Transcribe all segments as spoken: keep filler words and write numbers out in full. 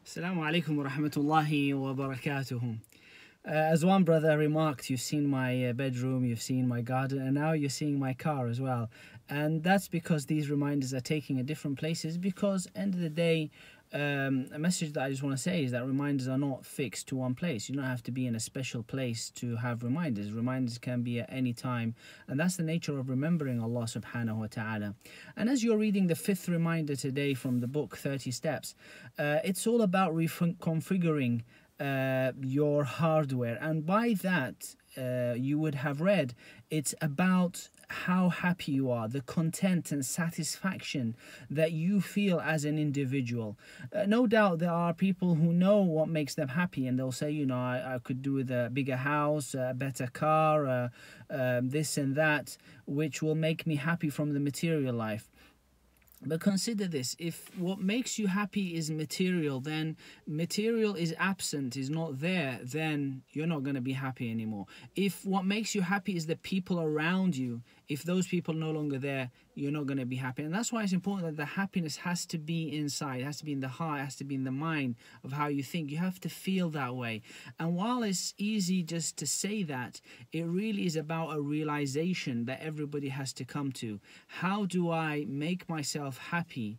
Assalamu alaikum wa rahmatullahi wa barakatuhu. Uh, as one brother remarked, you've seen my uh, bedroom, you've seen my garden, and now you're seeing my car as well. And that's because these reminders are taking at different places, because end of the day, um, a message that I just want to say is that reminders are not fixed to one place. You don't have to be in a special place to have reminders. Reminders can be at any time, and that's the nature of remembering Allah subhanahu wa ta'ala. And as you're reading the fifth reminder today from the book thirty steps, uh, it's all about reconfiguring Uh, your hardware, and by that uh, you would have read it's about how happy you are, the content and satisfaction that you feel as an individual. Uh, no doubt there are people who know what makes them happy, and they'll say, you know, I, I could do with a bigger house, a better car, uh, uh, this and that, which will make me happy from the material life. But consider this: if what makes you happy is material, then material is absent, is not there, then you're not going to be happy anymore. If what makes you happy is the people around you, if those people are no longer there, you're not going to be happy. And that's why it's important that the happiness has to be inside, it has to be in the heart, it has to be in the mind of how you think. You have to feel that way. And while it's easy just to say that, it really is about a realization that everybody has to come to. How do I make myself happy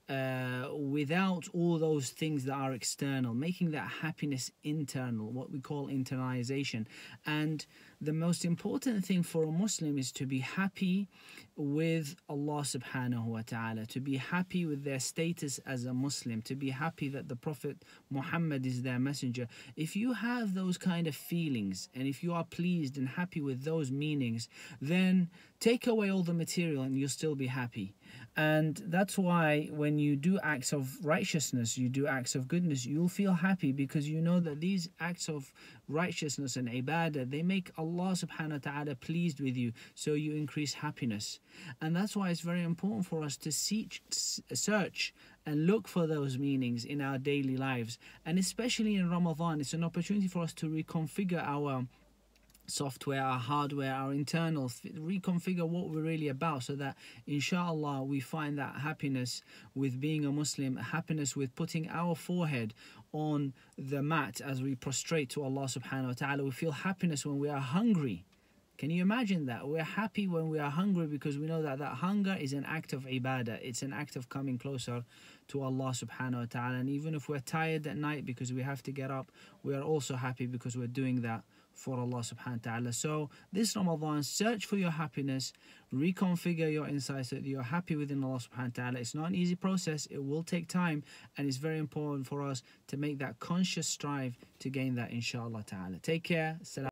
uh, without all those things that are external, making that happiness internal, what we call internalization. And the most important thing for a Muslim is to be happy with Allah subhanahu wa ta'ala, to be happy with their status as a Muslim, to be happy that the Prophet Muhammad is their messenger. If you have those kind of feelings, and if you are pleased and happy with those meanings, then take away all the material and you'll still be happy. And that's why when you do acts of righteousness, you do acts of goodness, you'll feel happy, because you know that these acts of righteousness and ibadah, they make Allah subhanahu wa ta'ala pleased with you, so you increase happiness. And that's why it's very important for us to seek, search and look for those meanings in our daily lives. And especially in Ramadan, it's an opportunity for us to reconfigure our software, our hardware, our internals, reconfigure what we're really about, so that inshallah we find that happiness with being a Muslim, happiness with putting our forehead on the mat as we prostrate to Allah subhanahu wa ta'ala. We feel happiness when we are hungry. Can you imagine that? We're happy when we are hungry, because we know that that hunger is an act of ibadah. It's an act of coming closer to Allah subhanahu wa ta'ala. And even if we're tired at night because we have to get up, we are also happy because we're doing that for Allah subhanahu wa ta'ala. So this Ramadan, search for your happiness, reconfigure your insights so that you're happy within Allah subhanahu wa ta'ala. It's not an easy process, it will take time, and it's very important for us to make that conscious strive to gain that inshallah ta'ala. Take care. Salam.